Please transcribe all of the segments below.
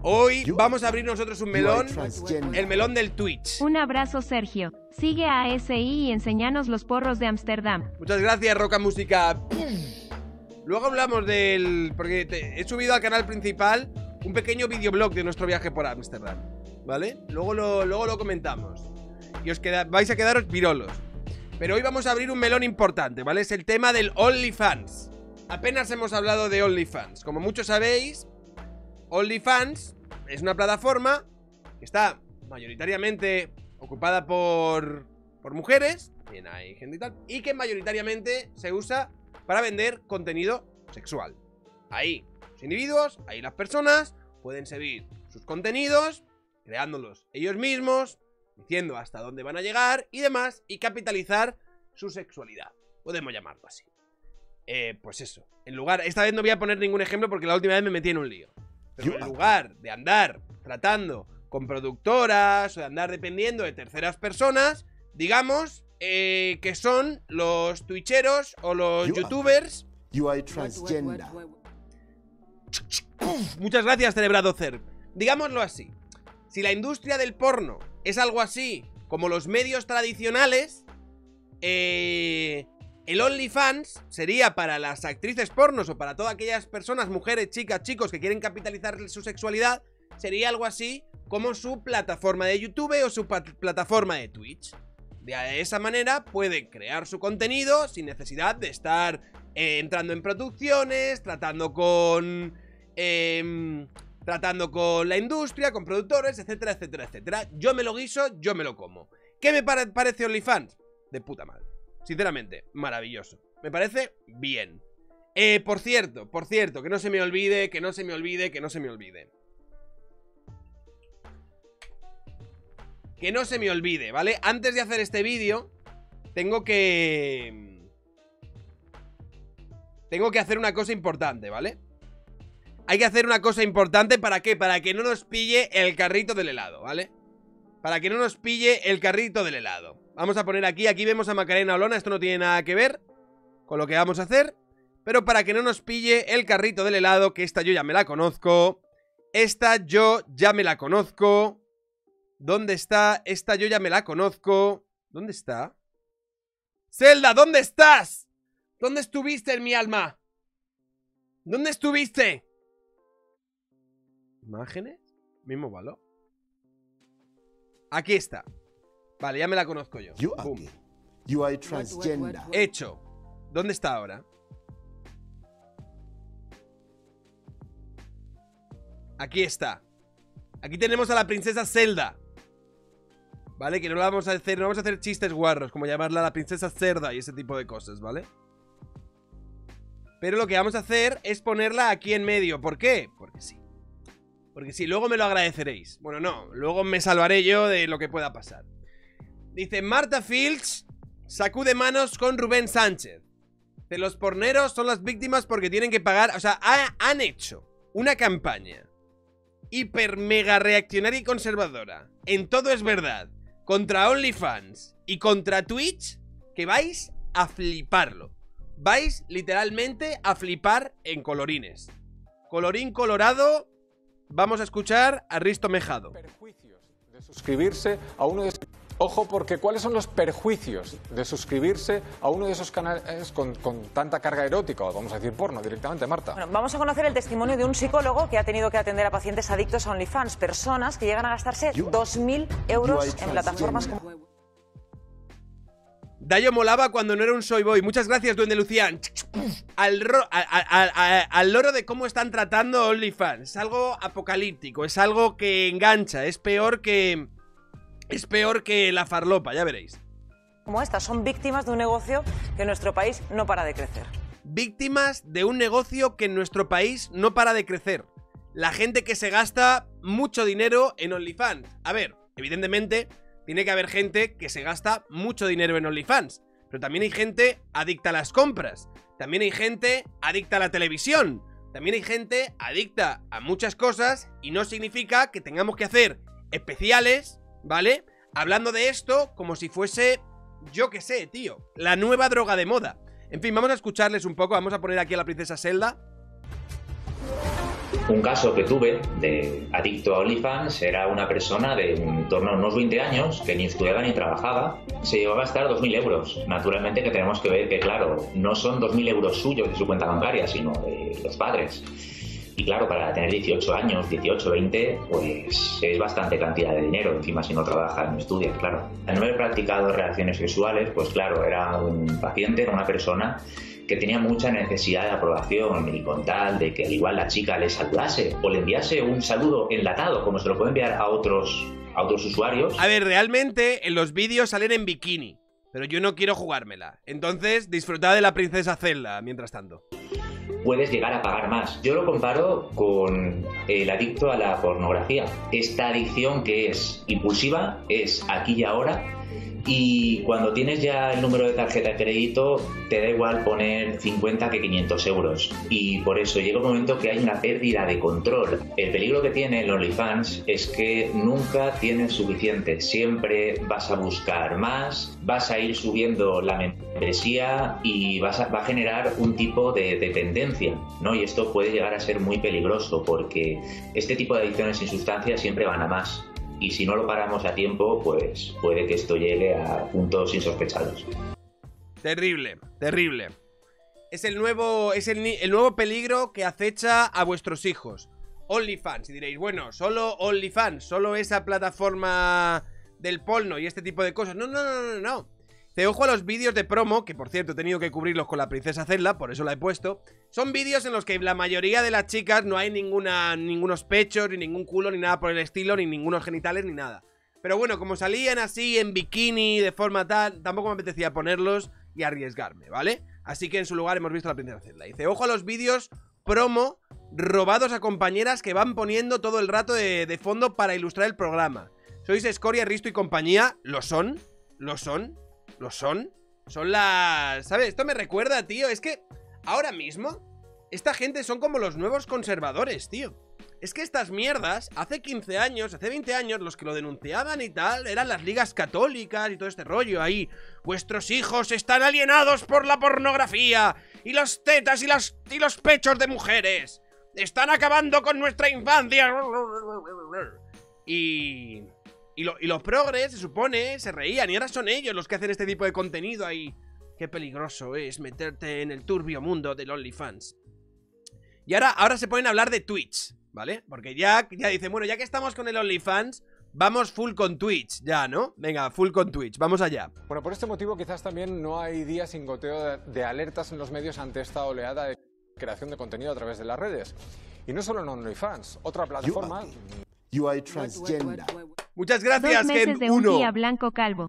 Hoy vamos a abrir nosotros un melón, el melón del Twitch. Un abrazo, Sergio. Sigue a ASI y enséñanos los porros de Ámsterdam. Muchas gracias, Roca Música. Luego hablamos del... porque he subido al canal principal un pequeño videoblog de nuestro viaje por Ámsterdam, ¿vale? Luego lo comentamos. Y vais a quedaros virolos. Pero hoy vamos a abrir un melón importante, ¿vale? Es el tema del OnlyFans. Apenas hemos hablado de OnlyFans. Como muchos sabéis, OnlyFans es una plataforma que está mayoritariamente ocupada por mujeres, bien, hay gente y tal, y que mayoritariamente se usa para vender contenido sexual. Ahí los individuos, ahí las personas pueden seguir sus contenidos, creándolos ellos mismos, diciendo hasta dónde van a llegar y demás, y capitalizar su sexualidad. Podemos llamarlo así. Pues eso. Esta vez no voy a poner ningún ejemplo porque la última vez me metí en un lío. Pero en lugar de andar tratando con productoras o de andar dependiendo de terceras personas, digamos que son los twitcheros o los youtubers. Muchas gracias, celebrado Cer. Digámoslo así. Si la industria del porno es algo así como los medios tradicionales, el OnlyFans sería para las actrices pornos o para todas aquellas personas, mujeres, chicas, chicos que quieren capitalizar su sexualidad, sería algo así como su plataforma de YouTube o su plataforma de Twitch. De esa manera pueden crear su contenido sin necesidad de estar entrando en producciones, tratando con la industria, con productores, etcétera, etcétera, etcétera. Yo me lo guiso, yo me lo como. ¿Qué me parece OnlyFans? De puta madre. Sinceramente, maravilloso. Me parece bien. Por cierto, que no se me olvide, que no se me olvide. Que no se me olvide, ¿vale? Antes de hacer este vídeo, tengo que hacer una cosa importante, ¿vale? Hay que hacer una cosa importante, ¿para qué? Para que no nos pille el carrito del helado, ¿vale? Para que no nos pille el carrito del helado. Vamos a poner aquí vemos a Macarena Olona. Esto no tiene nada que ver con lo que vamos a hacer, pero para que no nos pille el carrito del helado, que esta yo ya me la conozco. ¿Dónde está? Esta yo ya me la conozco. ¿Dónde está? Zelda, ¿dónde estás? ¿Dónde estuviste en mi alma? ¿Dónde estuviste? ¿Imágenes? Mismo valor. Aquí está. Vale, ya me la conozco yo. Boom. Hecho. ¿Dónde está ahora? Aquí está. Aquí tenemos a la princesa Zelda. ¿Vale? Que no la vamos a hacer, no vamos a hacer chistes guarros, como llamarla la princesa Cerda y ese tipo de cosas, ¿vale? Pero lo que vamos a hacer es ponerla aquí en medio. ¿Por qué? Porque sí. Porque sí, luego me lo agradeceréis. Bueno, no, luego me salvaré yo de lo que pueda pasar. Dice, Marta Fields sacude manos con Rubén Sánchez. De los porneros son las víctimas porque tienen que pagar. O sea, han hecho una campaña hiper mega reaccionaria y conservadora, en Todo es Verdad, contra OnlyFans y contra Twitch, que vais a fliparlo. Vais literalmente a flipar en colorines. Colorín colorado. Vamos a escuchar a Risto Mejado. Perjuicios de suscribirse a uno de... Ojo, porque ¿cuáles son los perjuicios de suscribirse a uno de esos canales con tanta carga erótica? O vamos a decir porno directamente, Marta. Bueno, vamos a conocer el testimonio de un psicólogo que ha tenido que atender a pacientes adictos a OnlyFans. Personas que llegan a gastarse 2.000 euros en plataformas como... Dayo molaba cuando no era un soy boy. Muchas gracias, Duende Lucián. Al loro de cómo están tratando OnlyFans. Es algo apocalíptico, es algo que engancha, es peor que la farlopa, ya veréis. Como estas, son víctimas de un negocio que en nuestro país no para de crecer. Víctimas de un negocio que en nuestro país no para de crecer. La gente que se gasta mucho dinero en OnlyFans. A ver, evidentemente tiene que haber gente que se gasta mucho dinero en OnlyFans, pero también hay gente adicta a las compras. También hay gente adicta a la televisión. También hay gente adicta a muchas cosas y no significa que tengamos que hacer especiales, ¿vale? Hablando de esto como si fuese, yo qué sé, tío, la nueva droga de moda. En fin, vamos a escucharles un poco. Vamos a poner aquí a la princesa Zelda. Un caso que tuve de adicto a OnlyFans era una persona de en torno a unos 20 años que ni estudiaba ni trabajaba. Se llegó a gastar 2.000 euros. Naturalmente que tenemos que ver que, claro, no son 2.000 euros suyos de su cuenta bancaria, sino de los padres. Y claro, para tener 18 años, 18, 20, pues es bastante cantidad de dinero, encima si no trabajas ni estudias, claro. Al no haber practicado relaciones sexuales, pues claro, era un paciente, era una persona que tenía mucha necesidad de aprobación y con tal de que al igual la chica le saludase o le enviase un saludo enlatado, como se lo puede enviar a otros usuarios. A ver, realmente en los vídeos salen en bikini, pero yo no quiero jugármela. Entonces, disfrutad de la princesa Zelda mientras tanto. Puedes llegar a pagar más. Yo lo comparo con el adicto a la pornografía. Esta adicción que es impulsiva, es aquí y ahora, y cuando tienes ya el número de tarjeta de crédito te da igual poner 50 que 500 euros. Y por eso llega un momento que hay una pérdida de control. El peligro que tiene el OnlyFans es que nunca tienes suficiente. Siempre vas a buscar más, vas a ir subiendo la membresía y va a generar un tipo de dependencia, ¿no? Y esto puede llegar a ser muy peligroso porque este tipo de adicciones sin sustancias siempre van a más. Y si no lo paramos a tiempo, pues puede que esto llegue a puntos insospechados. Terrible, terrible. Es el nuevo peligro que acecha a vuestros hijos. OnlyFans. Y diréis, bueno, solo OnlyFans, solo esa plataforma del porno y este tipo de cosas. No, no, no, no, no. Te ojo a los vídeos de promo, que por cierto he tenido que cubrirlos con la princesa Zelda, por eso la he puesto. Son vídeos en los que la mayoría de las chicas no hay ningunos pechos, ni ningún culo, ni nada por el estilo, ni ningunos genitales, ni nada. Pero bueno, como salían así en bikini, de forma tal, tampoco me apetecía ponerlos y arriesgarme, ¿vale? Así que en su lugar hemos visto a la princesa Zelda. Dice, ojo a los vídeos promo robados a compañeras que van poniendo todo el rato de fondo para ilustrar el programa. ¿Sois escoria, Risto y compañía? ¿Lo son? ¿Lo son? ¿Lo son? Son las... ¿Sabes? Esto me recuerda, tío. Es que ahora mismo esta gente son como los nuevos conservadores, tío. Es que estas mierdas, hace 15 años, hace 20 años, los que lo denunciaban y tal, eran las ligas católicas y todo este rollo ahí. Vuestros hijos están alienados por la pornografía y las tetas y los pechos de mujeres. Están acabando con nuestra infancia. Y los progres, se supone, se reían y ahora son ellos los que hacen este tipo de contenido ahí. Qué peligroso es meterte en el turbio mundo del OnlyFans. Y ahora se ponen a hablar de Twitch, ¿vale? Porque ya dicen, bueno, ya que estamos con el OnlyFans, vamos full con Twitch, ya, ¿no? Venga, full con Twitch, vamos allá. Bueno, por este motivo quizás también no hay día sin goteo de alertas en los medios ante esta oleada de creación de contenido a través de las redes. Y no solo en OnlyFans, otra plataforma... You are transgender. Muchas gracias, 2 meses de un Gen1. tía blanco calvo.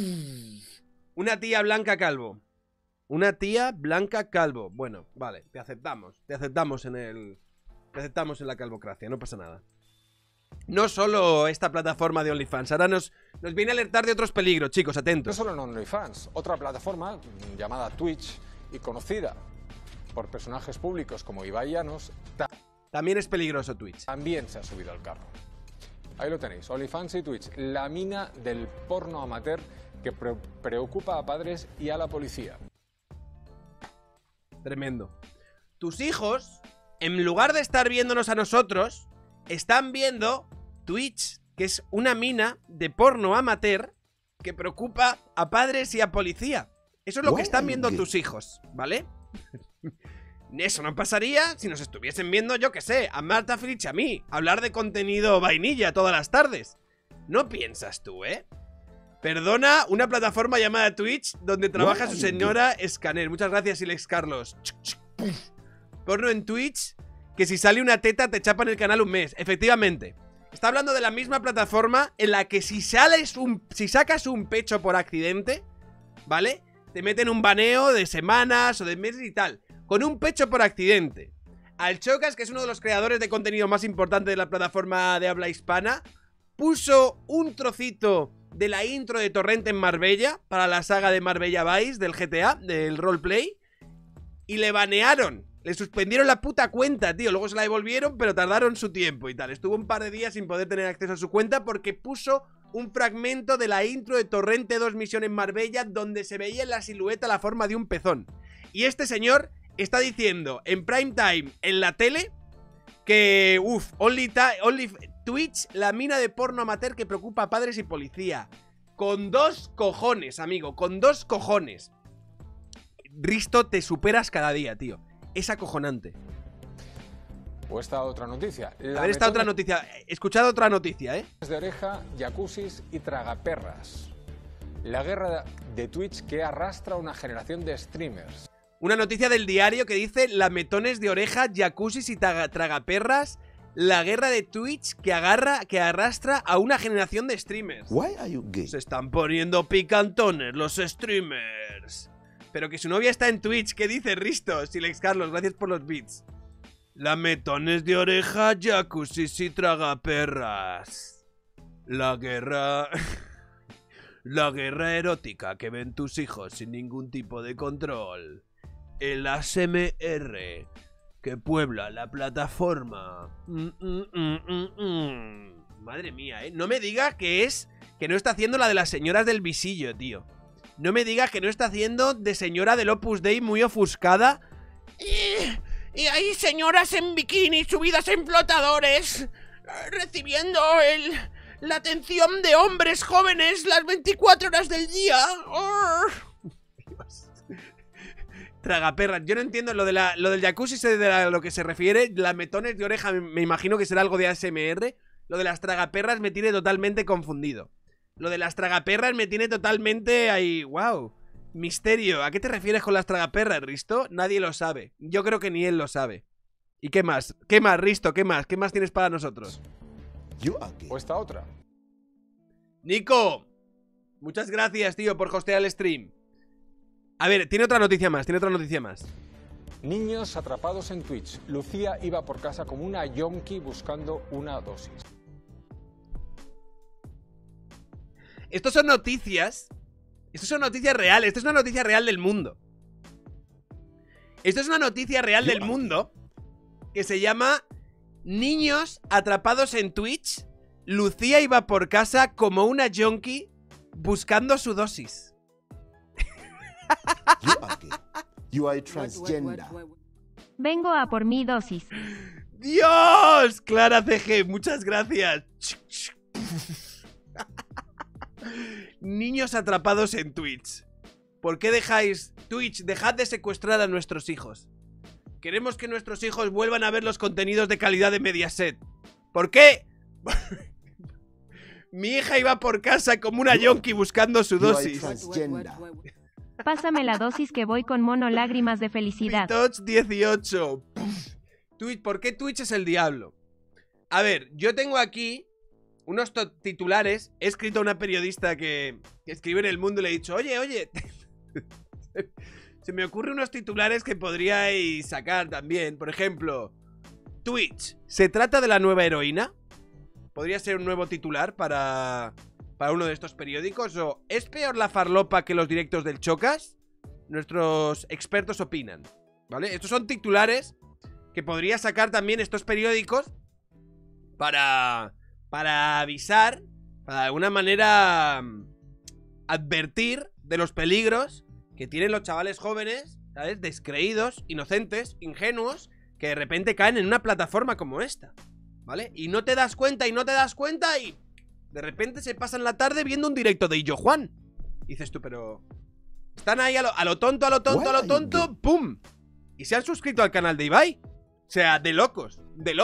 Una tía blanca calvo. Una tía blanca calvo. Bueno, vale, te aceptamos. Te aceptamos en la calvocracia, no pasa nada. No solo esta plataforma de OnlyFans, ahora nos viene a alertar de otros peligros, chicos, No atentos. solo en OnlyFans, otra plataforma llamada Twitch y conocida por personajes públicos como Ibai Llanos, También es peligroso Twitch. también se ha subido al carro. Ahí lo tenéis, OnlyFans y Twitch, la mina del porno amateur que preocupa a padres y a la policía. Tremendo. Tus hijos, en lugar de estar viéndonos a nosotros, están viendo Twitch, que es una mina de porno amateur que preocupa a padres y a policía. Eso es lo que están viendo tus hijos, ¿vale? Eso no pasaría si nos estuviesen viendo, yo que sé, a Marta Fritz y a mí, hablar de contenido vainilla todas las tardes. ¿No piensas tú, Perdona, una plataforma llamada Twitch donde trabaja su señora Scanner. Muchas gracias, Ilex Carlos. Porno en Twitch, que si sale una teta te chapan el canal un mes. Efectivamente. Está hablando de la misma plataforma en la que si sacas un pecho por accidente, ¿vale? Te meten un baneo de semanas o de meses y tal. Con un pecho por accidente. Al Chocas, que es uno de los creadores de contenido más importantes de la plataforma de habla hispana, puso un trocito de la intro de Torrente en Marbella para la saga de Marbella Vice del GTA, del roleplay, y le banearon. Le suspendieron la puta cuenta, tío. Luego se la devolvieron, pero tardaron su tiempo y tal. Estuvo un par de días sin poder tener acceso a su cuenta porque puso un fragmento de la intro de Torrente 2 Misión en Marbella donde se veía en la silueta la forma de un pezón. Y este señor está diciendo en prime time en la tele Que, Twitch, la mina de porno amateur que preocupa a padres y policía. Con 2 cojones, amigo, con 2 cojones. Risto, te superas cada día, tío. Es acojonante. O esta otra noticia. A ver, esta otra noticia. Escuchad otra noticia, ¿eh? De oreja, jacuzzis y tragaperras. La guerra de Twitch que arrastra una generación de streamers. Una noticia del diario que dice lametones de oreja, jacuzzis y tragaperras. La guerra de Twitch que arrastra a una generación de streamers. Why are you gay? Se están poniendo picantones los streamers. Pero que su novia está en Twitch. ¿Qué dice Risto? Silex Carlos, gracias por los beats. Lametones de oreja, jacuzzis y tragaperras. La guerra... La guerra erótica que ven tus hijos sin ningún tipo de control. El ASMR que puebla la plataforma. Madre mía, ¿eh? No me diga que no está haciendo la de las señoras del visillo, tío. No me diga que no está haciendo de señora del Opus Dei muy ofuscada. Y hay señoras en bikini subidas en flotadores recibiendo la atención de hombres jóvenes las 24 horas del día. Dios. Tragaperras. Yo no entiendo lo del jacuzzi, sé de lo que se refiere. Lametones de oreja me imagino que será algo de ASMR. Lo de las tragaperras me tiene totalmente confundido. Lo de las tragaperras me tiene totalmente ahí. ¡Wow! Misterio. ¿A qué te refieres con las tragaperras, Risto? Nadie lo sabe. Yo creo que ni él lo sabe. ¿Y qué más? ¿Qué más, Risto? ¿Qué más? ¿Qué más tienes para nosotros? O esta otra. Nico, muchas gracias, tío, por hostear el stream. A ver, tiene otra noticia más, Niños atrapados en Twitch. Lucía iba por casa como una yonki buscando una dosis. Estos son noticias reales. Esto es una noticia real del mundo. Esto es una noticia real del mundo que se llama Niños atrapados en Twitch. Lucía iba por casa como una yonki buscando su dosis. You are transgender. Vengo a por mi dosis. ¡Dios! Clara CG, muchas gracias. Niños atrapados en Twitch. ¿Por qué dejáis Twitch? Dejad de secuestrar a nuestros hijos. Queremos que nuestros hijos vuelvan a ver los contenidos de calidad de Mediaset. ¿Por qué? Mi hija iba por casa como una yonki buscando su dosis. Pásame la dosis que voy con mono lágrimas de felicidad. Pitoch 18. Twitch, ¿por qué Twitch es el diablo? A ver, yo tengo aquí unos titulares. He escrito a una periodista que escribe en El Mundo y le he dicho, oye, se me ocurren unos titulares que podríais sacar también. Por ejemplo, Twitch, ¿se trata de la nueva heroína? Podría ser un nuevo titular para uno de estos periódicos. O ¿es peor la farlopa que los directos del Chocas? Nuestros expertos opinan, ¿vale? Estos son titulares que podría sacar también estos periódicos para avisar, para de alguna manera advertir de los peligros que tienen los chavales jóvenes, ¿sabes? Descreídos, inocentes, ingenuos, que de repente caen en una plataforma como esta, ¿vale? Y no te das cuenta, y de repente se pasan la tarde viendo un directo de Illo Juan. Y dices tú, pero... Están ahí a lo tonto, ¡pum! Y se han suscrito al canal de Ibai. O sea, de locos.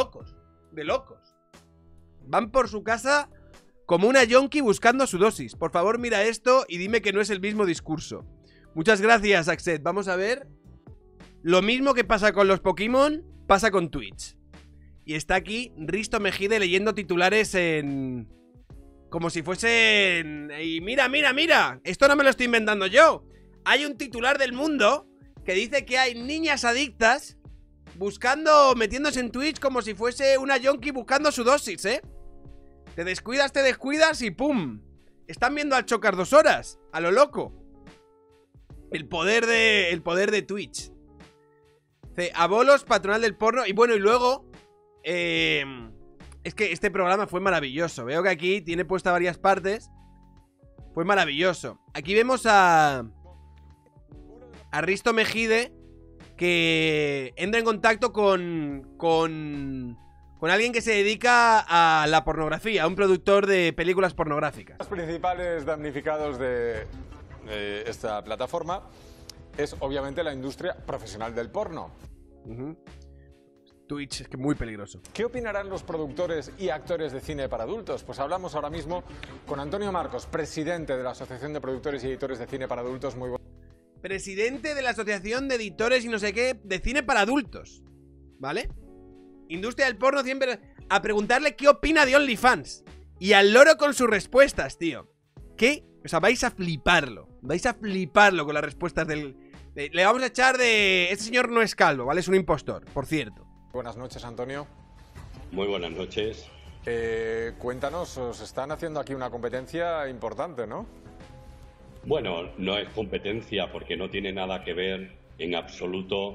Van por su casa como una yonki buscando su dosis. Por favor, mira esto y dime que no es el mismo discurso. Muchas gracias, Axet. Vamos a ver. Lo mismo que pasa con los Pokémon, pasa con Twitch. Y está aquí Risto Mejide leyendo titulares en... como si fuesen... Y mira, esto no me lo estoy inventando yo. Hay un titular del Mundo que dice que hay niñas adictas metiéndose en Twitch como si fuese una yonki buscando su dosis, ¿eh? Te descuidas y ¡pum! Están viendo al Chocas 2 horas, a lo loco. El poder de Twitch. Abolos, patronal del porno. Y bueno, y luego... es que este programa fue maravilloso. Veo que aquí tiene puesta varias partes. Fue maravilloso. Aquí vemos a Risto Mejide, que entra en contacto con con alguien que se dedica a la pornografía, a un productor de películas pornográficas. Los principales damnificados de esta plataforma es obviamente la industria profesional del porno. Twitch es que muy peligroso. ¿Qué opinarán los productores y actores de cine para adultos? Pues hablamos ahora mismo con Antonio Marcos, presidente de la Asociación de Productores y Editores de Cine para Adultos. Muy bueno. Presidente de la Asociación de Editores y no sé qué de cine para adultos, ¿vale? Industria del porno siempre a preguntarle qué opina de OnlyFans. Y al loro con sus respuestas, tío. ¿Qué? O sea, vais a fliparlo. Vais a fliparlo con las respuestas del... le vamos a echar de... Este señor no es calvo, ¿vale? Es un impostor, por cierto. Buenas noches, Antonio. Muy buenas noches. Cuéntanos, os están haciendo aquí una competencia importante, ¿no? Bueno, no es competencia porque no tiene nada que ver en absoluto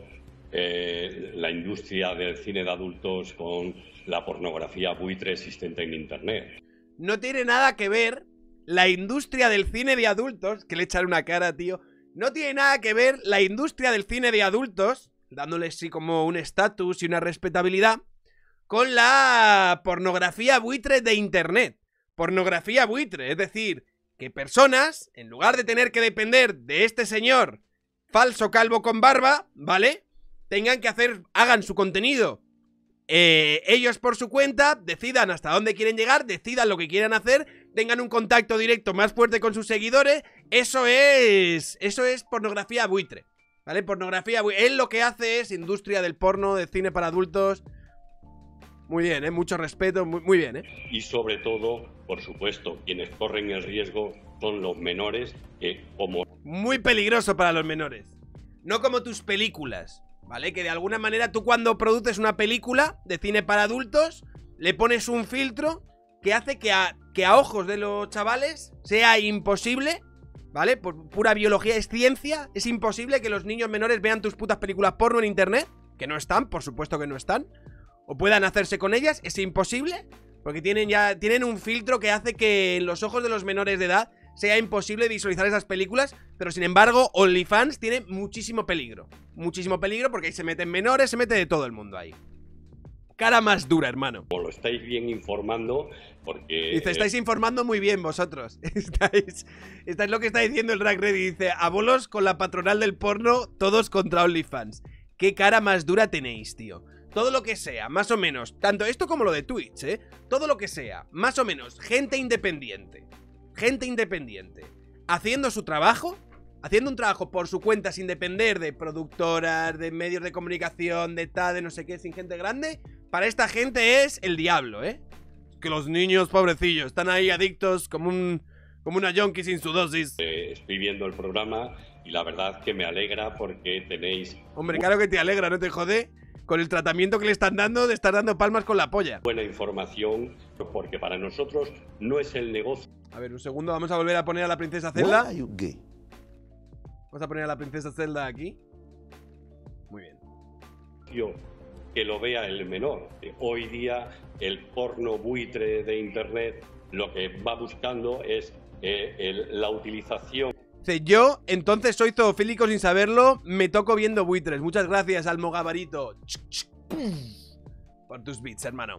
la industria del cine de adultos con la pornografía buitre existente en Internet. No tiene nada que ver la industria del cine de adultos, que le echan una cara, tío. No tiene nada que ver la industria del cine de adultos, dándole así como un estatus y una respetabilidad, con la pornografía buitre de Internet. Pornografía buitre, es decir, que personas, en lugar de tener que depender de este señor falso calvo con barba, ¿vale? Tengan que hagan su contenido ellos por su cuenta, decidan hasta dónde quieren llegar, decidan lo que quieran hacer, tengan un contacto directo más fuerte con sus seguidores. Eso es pornografía buitre, ¿vale? Pornografía buitre. Él lo que hace es industria del porno, de cine para adultos. Muy bien, mucho respeto, muy bien, Y sobre todo, por supuesto, quienes corren el riesgo son los menores, que como... Muy peligroso para los menores. No como tus películas, ¿vale? Que de alguna manera tú cuando produces una película de cine para adultos, le pones un filtro que hace que a ojos de los chavales sea imposible, ¿vale? Por pura biología, es ciencia, es imposible que los niños menores vean tus putas películas porno en internet, que no están, por supuesto que no están, o puedan hacerse con ellas, es imposible, porque tienen un filtro que hace que en los ojos de los menores de edad sea imposible visualizar esas películas, pero sin embargo OnlyFans tiene muchísimo peligro porque ahí se meten menores, se mete de todo el mundo ahí. Cara más dura, hermano. Como lo estáis bien informando, porque... Dice, estáis informando muy bien vosotros. Estáis lo que está diciendo el Rack Ready. Dice, a bolos con la patronal del porno, todos contra OnlyFans. Qué cara más dura tenéis, tío. Todo lo que sea, más o menos, tanto esto como lo de Twitch, todo lo que sea, más o menos, gente independiente, haciendo su trabajo, haciendo un trabajo por su cuenta sin depender de productoras, de medios de comunicación, de tal, de no sé qué, sin gente grande, para esta gente es el diablo, Que los niños, pobrecillos, están ahí adictos como una yonki sin su dosis. Estoy viendo el programa y la verdad que me alegra porque tenéis... Hombre, claro que te alegra, ¿no te jode? Con el tratamiento que le están dando, de estar dando palmas con la polla. Buena información, porque para nosotros no es el negocio. A ver, un segundo, vamos a volver a poner a la princesa Zelda. Why are you gay? Vamos a poner a la princesa Zelda aquí. Muy bien. Que lo vea el menor. Hoy día el porno buitre de internet lo que va buscando es la utilización. Yo, entonces, soy zoofílico sin saberlo, me toco viendo buitres. Muchas gracias, Almo Gabarito, por tus bits, hermano.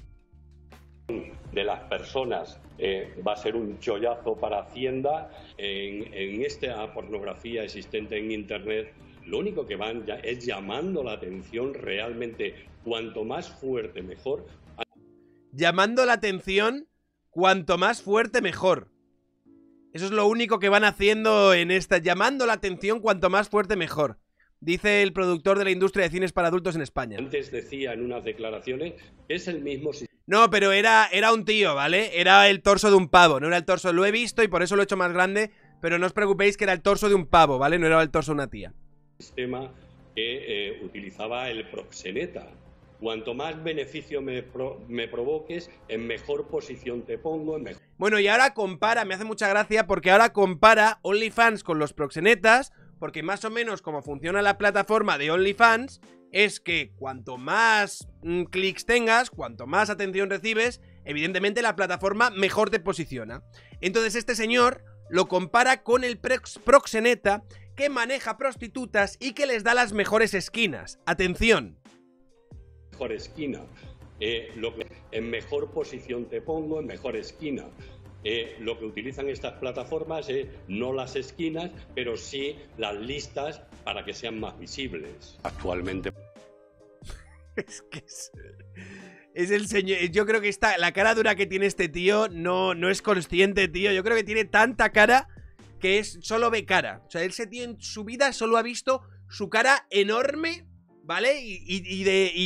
De las personas va a ser un chollazo para Hacienda. En esta pornografía existente en internet, lo único que van es llamando la atención realmente. Cuanto más fuerte, mejor. Llamando la atención, cuanto más fuerte, mejor. Eso es lo único que van haciendo en esta, llamando la atención cuanto más fuerte mejor. Dice el productor de la industria de cines para adultos en España. Antes decía en unas declaraciones, es el mismo sistema. No, pero era un tío, ¿vale? Era el torso de un pavo, no era el torso, lo he visto y por eso lo he hecho más grande, pero no os preocupéis que era el torso de un pavo, ¿vale? No era el torso de una tía. Sistema que utilizaba el proxeneta. Cuanto más beneficio me provoques, en mejor posición te pongo. Bueno, y ahora compara, me hace mucha gracia porque ahora compara OnlyFans con los proxenetas, porque más o menos como funciona la plataforma de OnlyFans es que cuanto más clics tengas, cuanto más atención recibes, evidentemente la plataforma mejor te posiciona. Entonces este señor lo compara con el proxeneta que maneja prostitutas y que les da las mejores esquinas. Atención. Mejor esquina. en mejor posición te pongo, en mejor esquina. Lo que utilizan estas plataformas es no las esquinas, pero sí las listas para que sean más visibles. Actualmente. Es que es el señor. Yo creo que la cara dura que tiene este tío no es consciente, tío. Yo creo que tiene tanta cara que solo ve cara. O sea, ese tío en su vida solo ha visto su cara enorme, ¿vale? Y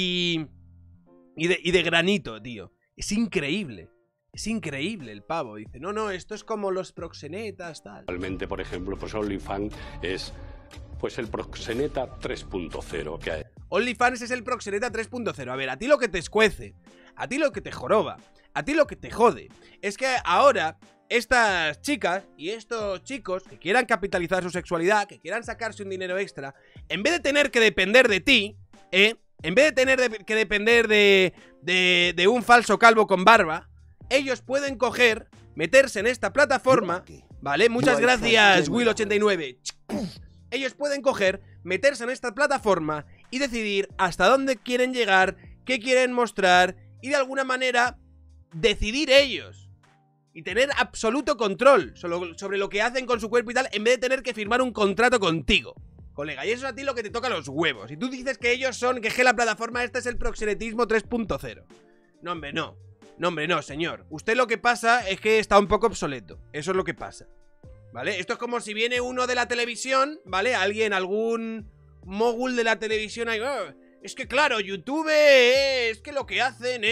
de granito, tío. Es increíble. Es increíble el pavo. Dice, no, esto es como los proxenetas, tal. Actualmente, por ejemplo, pues OnlyFans es pues el proxeneta 3.0 que hay. OnlyFans es el proxeneta 3.0. A ver, a ti lo que te escuece, a ti lo que te joroba, a ti lo que te jode, es que ahora estas chicas y estos chicos que quieran capitalizar su sexualidad, que quieran sacarse un dinero extra, en vez de tener que depender de ti, en vez de tener que depender de un falso calvo con barba, ellos pueden coger, meterse en esta plataforma, ¿vale? Muchas gracias, Will89. Ellos pueden coger, meterse en esta plataforma y decidir hasta dónde quieren llegar, qué quieren mostrar y de alguna manera decidir ellos. Y tener absoluto control sobre lo que hacen con su cuerpo y tal, en vez de tener que firmar un contrato contigo, colega. Y eso es a ti lo que te toca los huevos. Y tú dices que ellos son, que la plataforma esta es el proxenetismo 3.0. No, hombre, no. No, hombre, no, señor. Usted lo que pasa es que está un poco obsoleto. Eso es lo que pasa, ¿vale? Esto es como si viene uno de la televisión, ¿vale? algún mogul de la televisión ahí, oh, es que claro, YouTube es que lo que hacen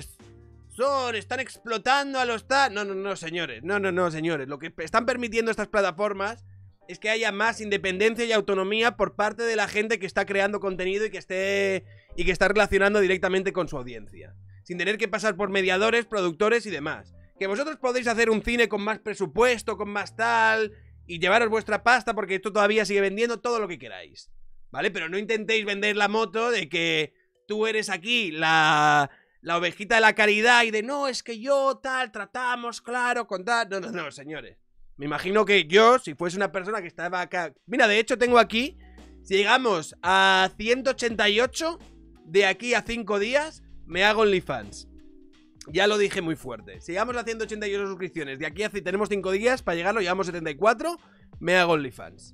están explotando a los tal. No, señores. No, señores. Lo que están permitiendo estas plataformas es que haya más independencia y autonomía por parte de la gente que está creando contenido y que está relacionando directamente con su audiencia, sin tener que pasar por mediadores, productores y demás. Que vosotros podéis hacer un cine con más presupuesto, con más tal, y llevaros vuestra pasta porque esto todavía sigue vendiendo, todo lo que queráis, ¿vale? Pero no intentéis vender la moto de que tú eres aquí la ovejita de la caridad y de no, es que yo tal, tratamos, claro, con tal. No, señores. Me imagino que yo, si fuese una persona que estaba acá... Mira, de hecho tengo aquí, si llegamos a 188 de aquí a 5 días, me hago OnlyFans. Ya lo dije muy fuerte. Si llegamos a 188 suscripciones, de aquí a tenemos 5 días para llegarlo, llevamos 74, me hago OnlyFans.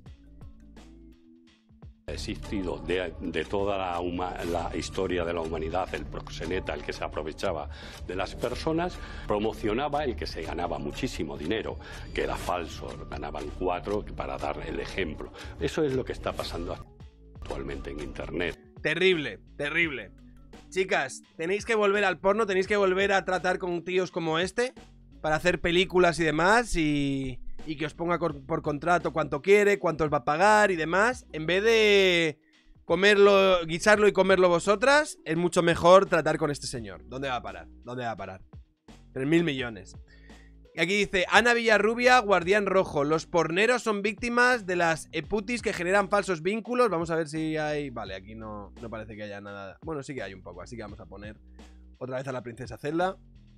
Ha existido de toda la historia de la humanidad el proxeneta, el que se aprovechaba de las personas, promocionaba el que se ganaba muchísimo dinero, que era falso, ganaban 4 para dar el ejemplo. Eso es lo que está pasando actualmente en Internet. Terrible, terrible. Chicas, tenéis que volver al porno, tenéis que volver a tratar con tíos como este para hacer películas y demás y que os ponga por contrato cuánto quiere, cuánto os va a pagar y demás. En vez de comerlo, guisarlo y comerlo vosotras, es mucho mejor tratar con este señor. ¿Dónde va a parar? ¿Dónde va a parar? 3.000 millones. Y aquí dice, Ana Villarrubia, Guardián Rojo. Los porneros son víctimas de las eputis que generan falsos vínculos. Vamos a ver si hay... Vale, aquí no parece que haya nada. Bueno, sí que hay un poco, así que vamos a poner otra vez a la princesa Zelda.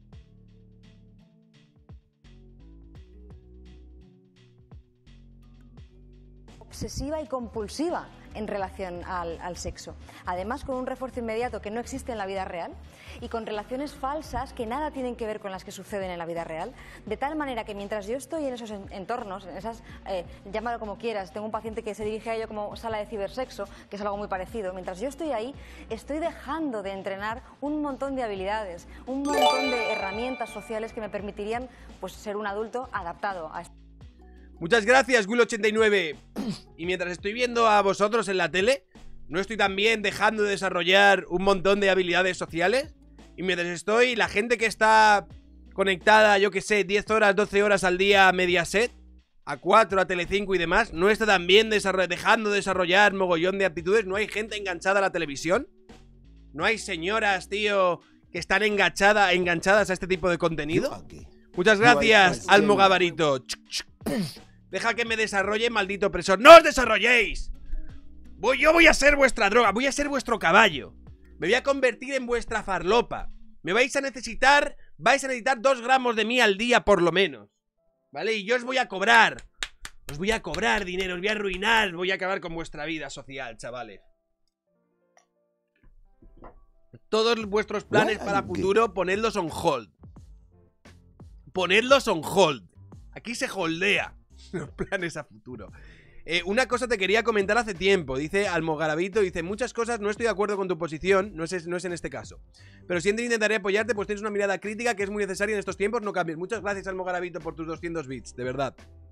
Obsesiva y compulsiva en relación al sexo. Además, con un refuerzo inmediato que no existe en la vida real y con relaciones falsas que nada tienen que ver con las que suceden en la vida real, de tal manera que mientras yo estoy en esos entornos, en esas, llámalo como quieras, tengo un paciente que se dirige a ello como sala de cibersexo, que es algo muy parecido, mientras yo estoy ahí, estoy dejando de entrenar un montón de habilidades, un montón de herramientas sociales que me permitirían pues ser un adulto adaptado a esto. Muchas gracias, Will89. Y mientras estoy viendo a vosotros en la tele, ¿no estoy también dejando de desarrollar un montón de habilidades sociales? Y mientras estoy, la gente que está conectada, yo que sé, 10 horas, 12 horas al día a Mediaset, a 4, a Telecinco y demás, ¿no está también dejando de desarrollar mogollón de aptitudes? ¿No hay gente enganchada a la televisión? ¿No hay señoras, tío, que están enganchadas a este tipo de contenido? Muchas gracias, Almo Gabarito. Deja que me desarrolle, maldito opresor. ¡No os desarrolléis! Yo voy a ser vuestra droga, voy a ser vuestro caballo. Me voy a convertir en vuestra farlopa. Vais a necesitar 2 gramos de mí al día por lo menos, ¿vale? Y yo os voy a cobrar. Os voy a cobrar dinero, os voy a arruinar. Voy a acabar con vuestra vida social, chavales. Todos vuestros planes para futuro, ponedlos on hold. Ponedlos on hold. Aquí se holdea los planes a futuro. Una cosa te quería comentar hace tiempo. Dice Almogarabito, dice, muchas cosas no estoy de acuerdo con tu posición, no es en este caso. Pero siempre intentaré apoyarte, pues tienes una mirada crítica que es muy necesaria en estos tiempos, no cambies. Muchas gracias, Almogarabito, por tus 200 bits, de verdad.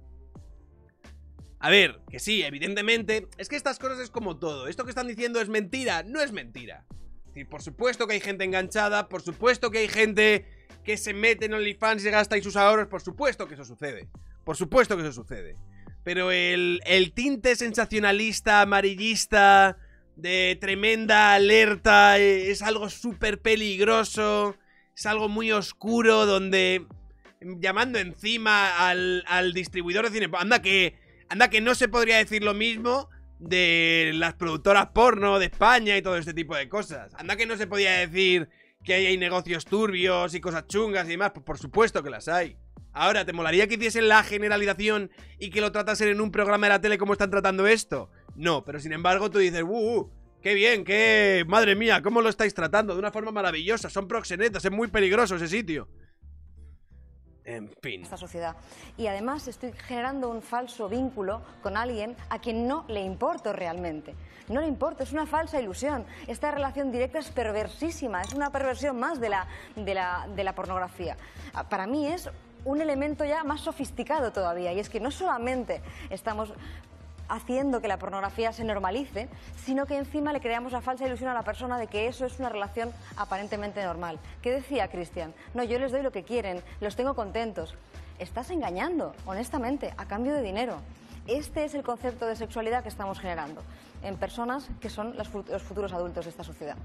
A ver, que sí, evidentemente, es que estas cosas es como todo. Esto que están diciendo es mentira, no es mentira. Es decir, por supuesto que hay gente enganchada, por supuesto que hay gente que se mete en OnlyFans y se gasta ahí sus ahorros, por supuesto que eso sucede. Por supuesto que eso sucede. Pero el tinte sensacionalista, amarillista, de tremenda alerta, es algo súper peligroso, es algo muy oscuro, donde llamando encima al distribuidor de cine, anda que no se podría decir lo mismo de las productoras porno de España y todo este tipo de cosas. Anda que no se podía decir que ahí hay negocios turbios y cosas chungas y demás, pues por supuesto que las hay. Ahora, ¿te molaría que hiciesen la generalización y que lo tratasen en un programa de la tele como están tratando esto? No, pero sin embargo tú dices, qué bien, qué... Madre mía, ¿cómo lo estáis tratando? De una forma maravillosa, son proxenetas, es muy peligroso ese sitio. En fin. Esta sociedad. Y además estoy generando un falso vínculo con alguien a quien no le importo realmente. No le importa, es una falsa ilusión. Esta relación directa es perversísima, es una perversión más de la pornografía. Para mí es un elemento ya más sofisticado todavía, y es que no solamente estamos haciendo que la pornografía se normalice, sino que encima le creamos la falsa ilusión a la persona de que eso es una relación aparentemente normal. ¿Qué decía Cristian? No, yo les doy lo que quieren, los tengo contentos. Estás engañando, honestamente, a cambio de dinero. Este es el concepto de sexualidad que estamos generando en personas que son los futuros adultos de esta sociedad.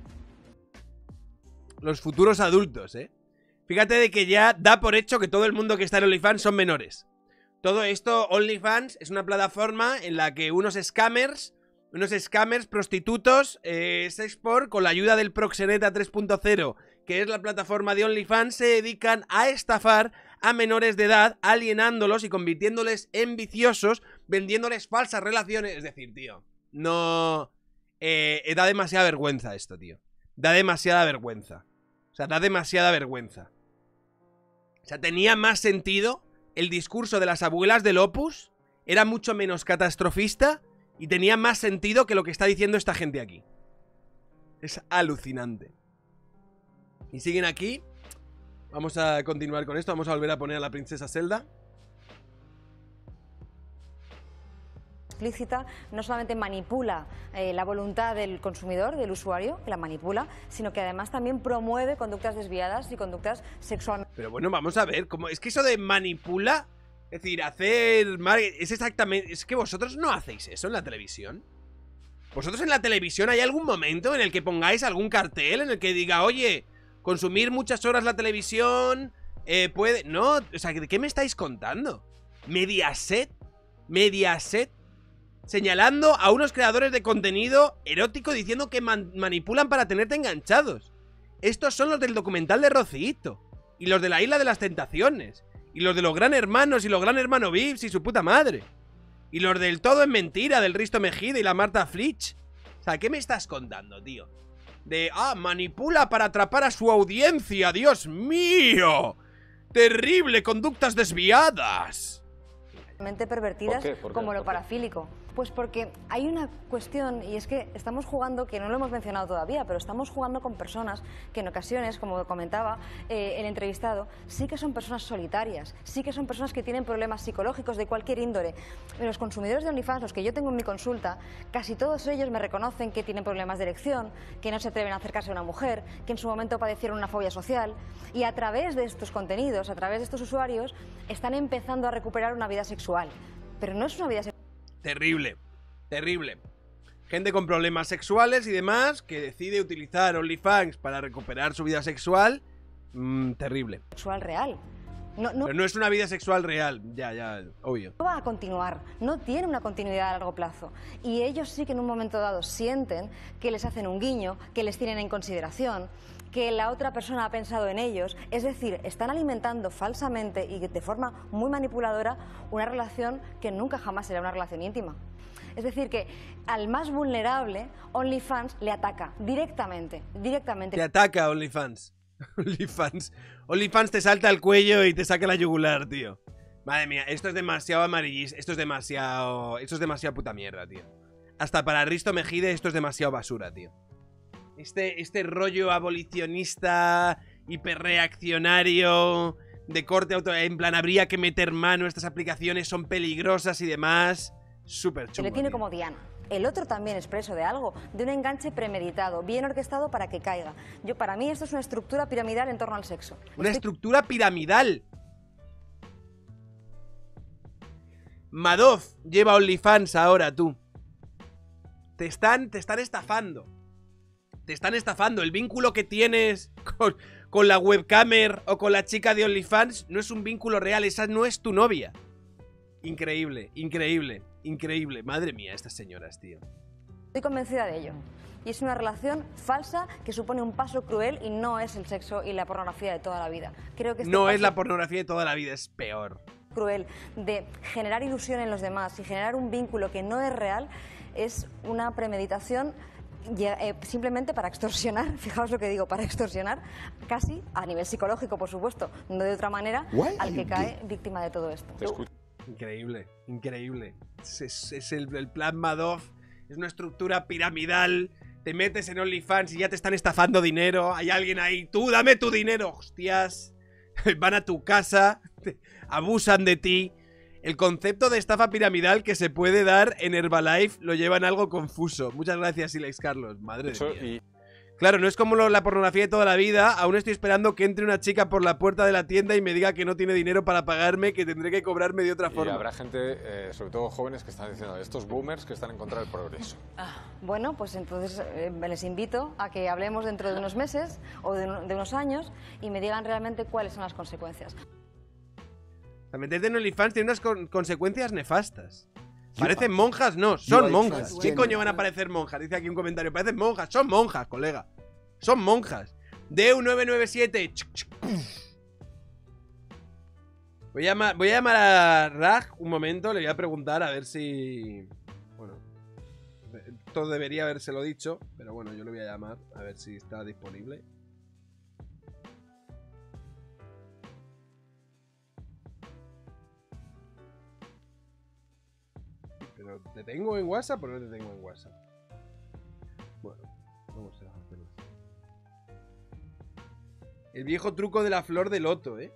Los futuros adultos, ¿eh? Fíjate de que ya da por hecho que todo el mundo que está en OnlyFans son menores. Todo esto, OnlyFans, es una plataforma en la que unos scammers, prostitutos, sexport, con la ayuda del Proxeneta 3.0, que es la plataforma de OnlyFans, se dedican a estafar a menores de edad, alienándolos y convirtiéndoles en viciosos, vendiéndoles falsas relaciones. Es decir, tío, no... da demasiada vergüenza esto, tío. Da demasiada vergüenza. O sea, da demasiada vergüenza. O sea, tenía más sentido el discurso de las abuelas del Opus, era mucho menos catastrofista y tenía más sentido que lo que está diciendo esta gente aquí. Es alucinante. Y siguen aquí. Vamos a continuar con esto. Vamos a volver a poner a la princesa Zelda. Explícita no solamente manipula la voluntad del consumidor, del usuario, que la manipula, sino que además también promueve conductas desviadas y conductas sexualmente. Pero bueno, vamos a ver, ¿cómo? Es que eso de manipula, es decir, hacer... Es exactamente... Es que vosotros no hacéis eso en la televisión. ¿Vosotros en la televisión hay algún momento en el que pongáis algún cartel en el que diga, oye, consumir muchas horas la televisión puede... No, o sea, ¿de qué me estáis contando? Mediaset señalando a unos creadores de contenido erótico diciendo que manipulan para tenerte enganchados. Estos son los del documental de Rocito, y los de la Isla de las Tentaciones, y los de los Gran Hermanos y los Gran Hermano Vips y su puta madre, y los del Todo es Mentira del Risto Mejide y la Marta Flitch. O sea, ¿qué me estás contando, tío? De, manipula para atrapar a su audiencia, ¡Dios mío! ¡Terrible! Conductas desviadas. Pervertidas. ¿Por qué? Como lo parafílico. Pues porque hay una cuestión, y es que estamos jugando, que no lo hemos mencionado todavía, pero estamos jugando con personas que en ocasiones, como comentaba el entrevistado, sí que son personas solitarias, sí que son personas que tienen problemas psicológicos de cualquier índole. Los consumidores de OnlyFans, los que yo tengo en mi consulta, casi todos ellos me reconocen que tienen problemas de erección, que no se atreven a acercarse a una mujer, que en su momento padecieron una fobia social, y a través de estos contenidos, a través de estos usuarios, están empezando a recuperar una vida sexual. Pero no es una vida sexual. Terrible, terrible. Gente con problemas sexuales y demás que decide utilizar OnlyFans para recuperar su vida sexual. Terrible. Sexual real. Pero no es una vida sexual real, ya, obvio. No va a continuar, no tiene una continuidad a largo plazo. Y ellos sí que en un momento dado sienten que les hacen un guiño, que les tienen en consideración, que la otra persona ha pensado en ellos. Es decir, están alimentando falsamente y de forma muy manipuladora una relación que nunca jamás será una relación íntima. Es decir, que al más vulnerable, OnlyFans le ataca directamente. Te ataca OnlyFans. OnlyFans te salta al cuello y te saca la yugular, tío. Madre mía, esto es demasiado amarillista. Esto es demasiado puta mierda, tío. Hasta para Risto Mejide esto es demasiado basura, tío. Este rollo abolicionista, hiperreaccionario, de corte auto... En plan, habría que meter mano, estas aplicaciones son peligrosas y demás. Súper chungo, Se le tiene tío. como diana. El otro también es preso de algo, de un enganche premeditado, bien orquestado para que caiga. Para mí esto es una estructura piramidal en torno al sexo. Una estructura piramidal. Madoff lleva OnlyFans ahora, tú. Te están estafando. Te están estafando. El vínculo que tienes con la webcamer o con la chica de OnlyFans no es un vínculo real. Esa no es tu novia. Increíble, increíble, increíble. Madre mía, estas señoras, tío. Estoy convencida de ello. Y es una relación falsa que supone un paso cruel y no es el sexo y la pornografía de toda la vida. Creo que no es la pornografía de toda la vida, es peor. Cruel de generar ilusión en los demás y generar un vínculo que no es real es una premeditación simplemente para extorsionar, fijaos lo que digo, para extorsionar casi a nivel psicológico, por supuesto, no de otra manera, al que cae víctima de todo esto. Increíble, increíble. Es el plan Madoff, es una estructura piramidal. Te metes en OnlyFans y ya te están estafando dinero. Hay alguien ahí, tú dame tu dinero, hostias. Van a tu casa, abusan de ti. El concepto de estafa piramidal que se puede dar en Herbalife lo llevan algo confuso. Muchas gracias, Silex Carlos. Madre mía. Claro, no es como la pornografía de toda la vida. Aún estoy esperando que entre una chica por la puerta de la tienda y me diga que no tiene dinero para pagarme, que tendré que cobrarme de otra forma. Y habrá gente, sobre todo jóvenes, que están diciendo, estos boomers que están en contra del progreso. Bueno, pues entonces les invito a que hablemos dentro de unos meses o de unos años y me digan realmente cuáles son las consecuencias. La meterte en OnlyFans tiene unas consecuencias nefastas. ¿Parecen monjas? No, son monjas. ¿Qué coño van a parecer monjas? Dice aquí un comentario. Parecen monjas. Son monjas, colega. Son monjas. Deu997. Voy a llamar a Raj un momento. Le voy a preguntar a ver si... Bueno, todo debería habérselo dicho. Pero bueno, yo le voy a llamar a ver si está disponible. Pero ¿te tengo en WhatsApp o no te tengo en WhatsApp? Bueno, vamos a hacerlo. El viejo truco de la flor de loto, ¿eh?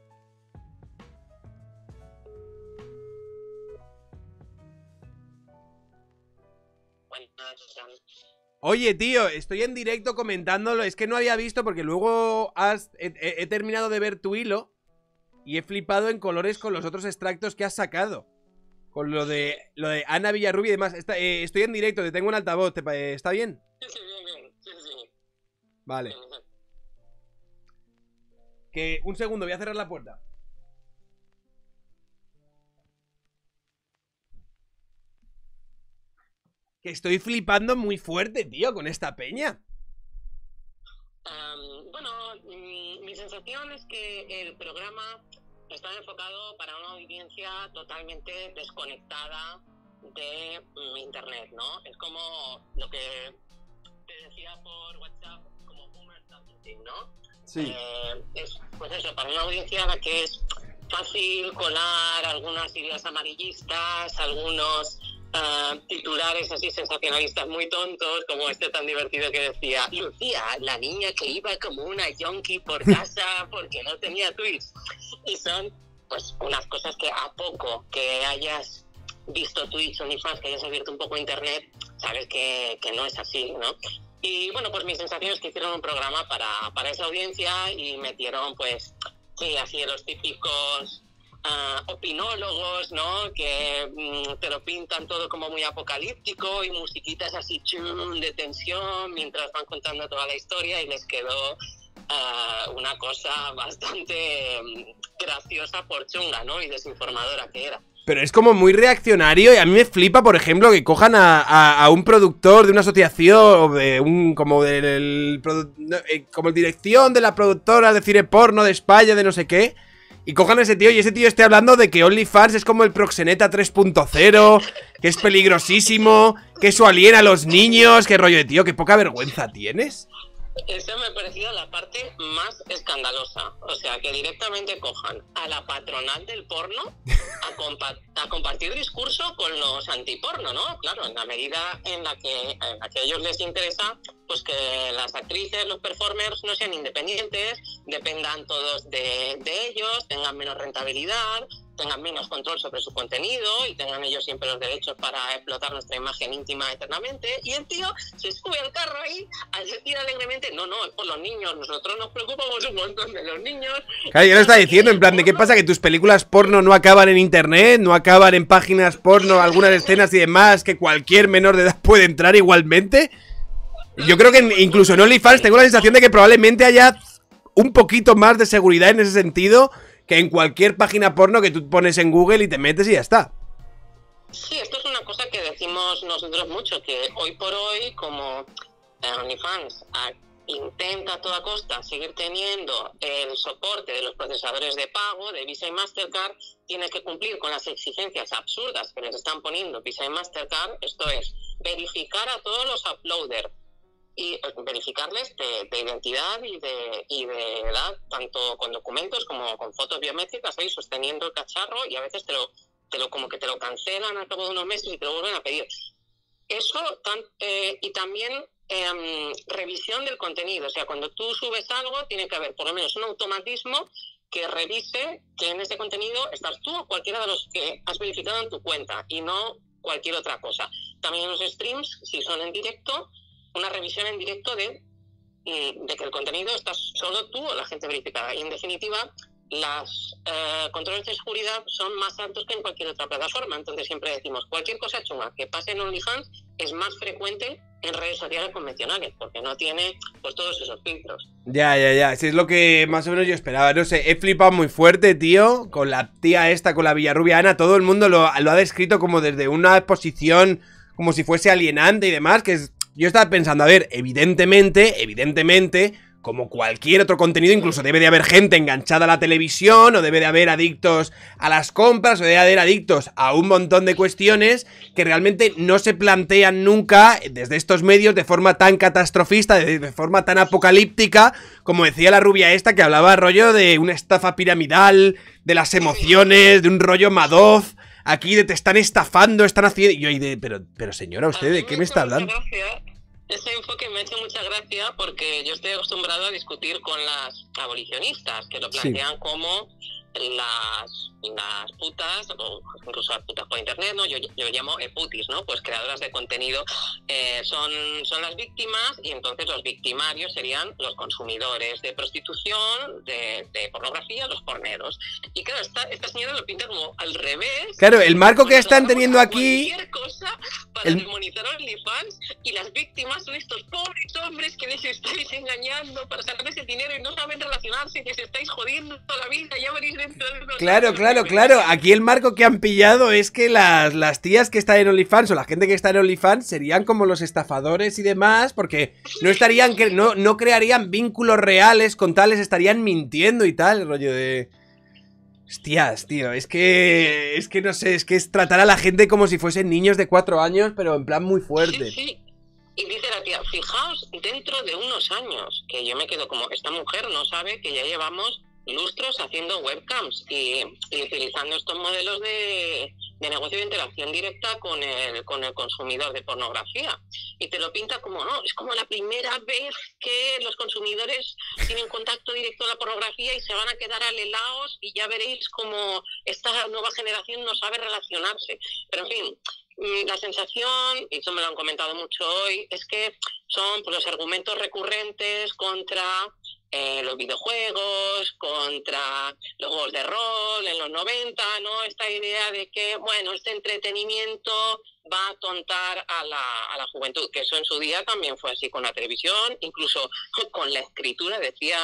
Oye, tío, estoy en directo comentándolo. Es que no había visto porque luego he terminado de ver tu hilo y he flipado en colores con los otros extractos que has sacado. Con lo de Ana Villarrubia y demás. Estoy en directo, te tengo en altavoz. ¿Está bien? Sí, bien. Sí. Vale. Que un segundo, voy a cerrar la puerta. Que estoy flipando muy fuerte, tío, con esta peña. Bueno, mi sensación es que el programa está enfocado para una audiencia totalmente desconectada de internet, ¿no? Es como lo que te decía por WhatsApp, como boomer targeting, ¿no? Sí. Es, pues eso, para una audiencia a la que es fácil colar algunas ideas amarillistas, algunos titulares así sensacionalistas muy tontos, como este tan divertido que decía Lucía, la niña que iba como una yonki por casa porque no tenía tweets. Y son pues unas cosas que a poco que hayas visto tweets o OnlyFans, que hayas abierto un poco internet, sabes que no es así, ¿no? Y bueno, pues mi sensación es que hicieron un programa para esa audiencia y metieron pues, sí, así los típicos opinólogos, ¿no? Que te lo pintan todo como muy apocalíptico y musiquitas así chum de tensión mientras van contando toda la historia y les quedó una cosa bastante graciosa por chunga, ¿no? Y desinformadora que era. Pero es como muy reaccionario y a mí me flipa, por ejemplo, que cojan a un productor de una asociación o de como el dirección de la productora de cine porno de España, de no sé qué, y cojan a ese tío y ese tío esté hablando de que OnlyFans es como el proxeneta 3.0, que es peligrosísimo, que eso aliena a los niños, que rollo de tío, qué poca vergüenza tienes. Esa me ha parecido la parte más escandalosa. O sea, que directamente cojan a la patronal del porno a compartir discurso con los antiporno, ¿no? Claro, en la medida en la que a ellos les interesa, pues que las actrices, los performers no sean independientes, dependan todos de ellos, tengan menos rentabilidad, tengan menos control sobre su contenido y tengan ellos siempre los derechos para explotar nuestra imagen íntima eternamente. Y el tío se sube al carro ahí a decir alegremente, no, es por los niños, nosotros nos preocupamos un montón de los niños. Claro, yo lo estaba diciendo, en plan, ¿de qué pasa? Que tus películas porno no acaban en internet, no acaban en páginas porno, algunas escenas y demás, que cualquier menor de edad puede entrar igualmente. Yo creo que incluso en OnlyFans tengo la sensación de que probablemente haya un poquito más de seguridad en ese sentido que en cualquier página porno que tú pones en Google y te metes y ya está. Sí, esto es una cosa que decimos nosotros mucho, que hoy por hoy, como OnlyFans intenta a toda costa seguir teniendo el soporte de los procesadores de pago de Visa y Mastercard, tiene que cumplir con las exigencias absurdas que les están poniendo Visa y Mastercard, esto es, verificar a todos los uploaders y verificarles de identidad y de edad, tanto con documentos como con fotos biométricas, ahí sosteniendo el cacharro, y a veces te lo como que te lo cancelan al cabo de unos meses y te lo vuelven a pedir. Eso, y también revisión del contenido, o sea, cuando tú subes algo tiene que haber por lo menos un automatismo que revise que en ese contenido estás tú o cualquiera de los que has verificado en tu cuenta y no cualquier otra cosa. También en los streams, si son en directo, una revisión en directo de que el contenido estás solo tú o la gente verificada. Y en definitiva, los controles de seguridad son más altos que en cualquier otra plataforma. Entonces siempre decimos, cualquier cosa chunga que pase en OnlyFans es más frecuente en redes sociales convencionales, porque no tiene pues todos esos filtros. Ya, sí, es lo que más o menos yo esperaba. No sé, he flipado muy fuerte, tío, con la tía esta, con la Villarrubia Ana. Todo el mundo lo ha descrito como desde una posición como si fuese alienante y demás, que es... Yo estaba pensando, a ver, evidentemente, como cualquier otro contenido, incluso debe de haber gente enganchada a la televisión, o debe de haber adictos a las compras, o debe de haber adictos a un montón de cuestiones que realmente no se plantean nunca desde estos medios de forma tan catastrofista, de forma tan apocalíptica, como decía la rubia esta, que hablaba rollo de una estafa piramidal, de las emociones, de un rollo Madoff. Aquí te están estafando, están haciendo... Y yo, pero señora, ¿usted de qué me está hablando? Ese enfoque me ha hecho mucha gracia porque yo estoy acostumbrado a discutir con las abolicionistas, que lo plantean como las putas, o incluso las putas por internet, ¿no? Yo llamo putis, ¿no? Pues creadoras de contenido son las víctimas, y entonces los victimarios serían los consumidores de prostitución, de pornografía, los porneros. Y claro, esta señora lo pinta como al revés. Claro, el marco que están teniendo aquí... Cualquier cosa para demonizar OnlyFans, y las víctimas son estos pobres hombres que les estáis engañando para sacar ese dinero y no saben relacionarse, que os estáis jodiendo toda la vida, ya veréis dentro de unos años. Claro. Aquí el marco que han pillado es que las tías que están en OnlyFans o la gente que está en OnlyFans serían como los estafadores y demás, porque no estarían, no crearían vínculos reales con tales, estarían mintiendo y tal, el rollo de... Hostias, tío, es que no sé, es que es tratar a la gente como si fuesen niños de 4 años, pero en plan muy fuerte. Sí. Y dice la tía, fijaos dentro de unos años, que yo me quedo como, esta mujer no sabe que ya llevamos lustros haciendo webcams y utilizando estos modelos de negocio de interacción directa con el consumidor de pornografía. Y te lo pinta como, no, es como la primera vez que los consumidores tienen contacto directo a la pornografía y se van a quedar alelaos, y ya veréis cómo esta nueva generación no sabe relacionarse. Pero en fin, la sensación, y eso me lo han comentado mucho hoy, es que son pues, los argumentos recurrentes contra los videojuegos, contra los juegos de rol en los 90, ¿no? Esta idea de que, bueno, este entretenimiento va a tontar a la juventud, que eso en su día también fue así con la televisión, incluso con la escritura. Decía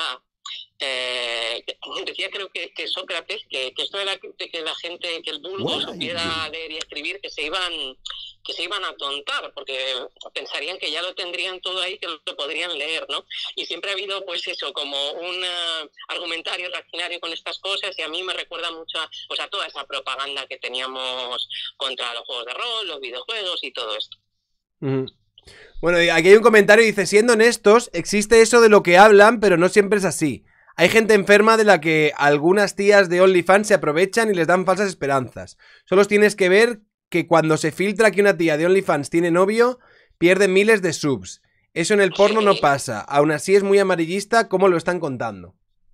creo que Sócrates que esto de que la gente, que el vulgo supiera leer y escribir, que que se iban a atontar, porque pensarían que ya lo tendrían todo ahí, que lo podrían leer, ¿no? Y siempre ha habido, pues eso, como un argumentario reaccionario con estas cosas, y a mí me recuerda mucho a toda esa propaganda que teníamos contra los juegos de rol, los videojuegos y todo esto. Bueno, aquí hay un comentario, dice, siendo honestos, existe eso de lo que hablan, pero no siempre es así. Hay gente enferma de la que algunas tías de OnlyFans se aprovechan y les dan falsas esperanzas. Solo tienes que ver que cuando se filtra que una tía de OnlyFans tiene novio, pierde miles de subs. Eso en el porno no pasa. Aún así es muy amarillista como lo están contando.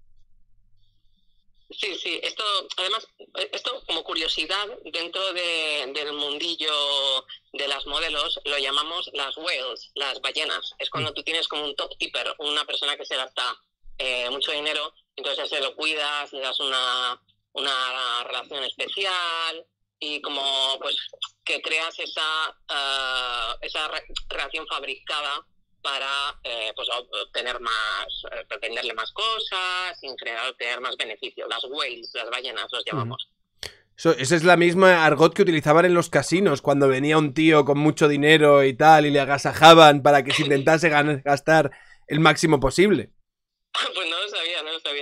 Sí, además, esto como curiosidad, dentro del mundillo de las modelos, lo llamamos las whales, las ballenas. Es cuando tú tienes como un top tipper, una persona que se gasta mucho dinero, entonces se lo cuidas, le das una relación especial y como pues que creas esa relación fabricada para pues obtener pretenderle más cosas, sin obtener más beneficio. Las whales, las ballenas, los llamamos. Esa es la misma argot que utilizaban en los casinos, cuando venía un tío con mucho dinero y tal, y le agasajaban para que se intentase gastar el máximo posible. Pues no lo sabía.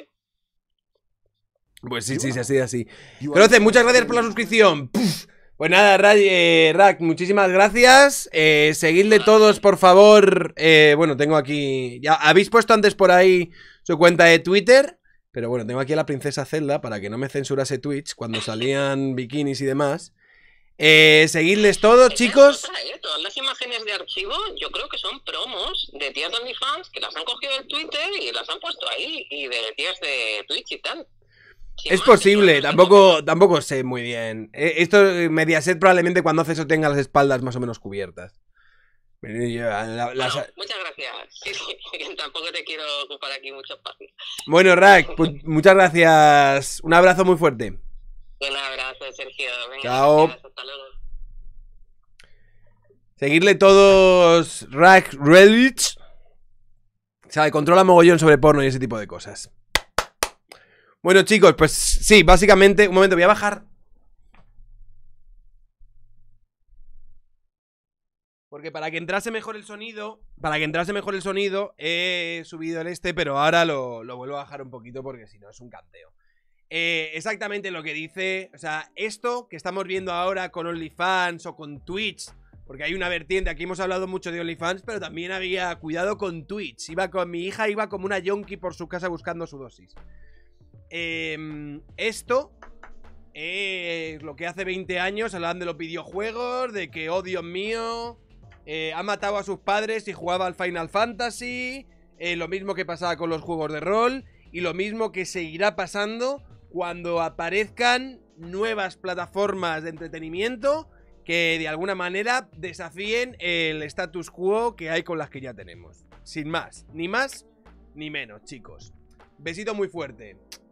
Pues sí, así. Croce, muchas gracias por la suscripción. Pues nada, Rack, muchísimas gracias. Seguidle todos, por favor. Bueno, tengo aquí... Ya habéis puesto antes por ahí su cuenta de Twitter. Pero bueno, tengo aquí a la princesa Zelda para que no me censurase Twitch cuando salían bikinis y demás. Seguidles todos, chicos. Todas las imágenes de archivo yo creo que son promos de tías de OnlyFans que las han cogido de Twitter y las han puesto ahí. Y de tías de Twitch y tal. Es posible, tampoco sé muy bien. Esto, Mediaset probablemente cuando hace eso tenga las espaldas más o menos cubiertas. Muchas gracias. Sí, tampoco te quiero ocupar aquí mucho espacio. Bueno, Rack, pues, muchas gracias. Un abrazo muy fuerte. Un abrazo, Sergio. Venga, chao. Gracias, hasta luego. Seguirle todos Rack Relich. O sea, controla mogollón sobre porno y ese tipo de cosas. Bueno, chicos, pues sí, básicamente... Un momento, voy a bajar. Porque para que entrase mejor el sonido... He subido el pero ahora lo vuelvo a bajar un poquito porque si no es un canteo. Exactamente lo que dice... O sea, esto que estamos viendo ahora con OnlyFans o con Twitch... Porque hay una vertiente, aquí hemos hablado mucho de OnlyFans, pero también había cuidado con Twitch. Mi hija iba como una yonki por su casa buscando su dosis. Esto es lo que hace 20 años hablaban de los videojuegos, de que, oh Dios mío, ha matado a sus padres y jugaba al Final Fantasy, lo mismo que pasaba con los juegos de rol y lo mismo que seguirá pasando cuando aparezcan nuevas plataformas de entretenimiento que de alguna manera desafíen el status quo que hay con las que ya tenemos. Sin más ni menos, chicos. Besito muy fuerte.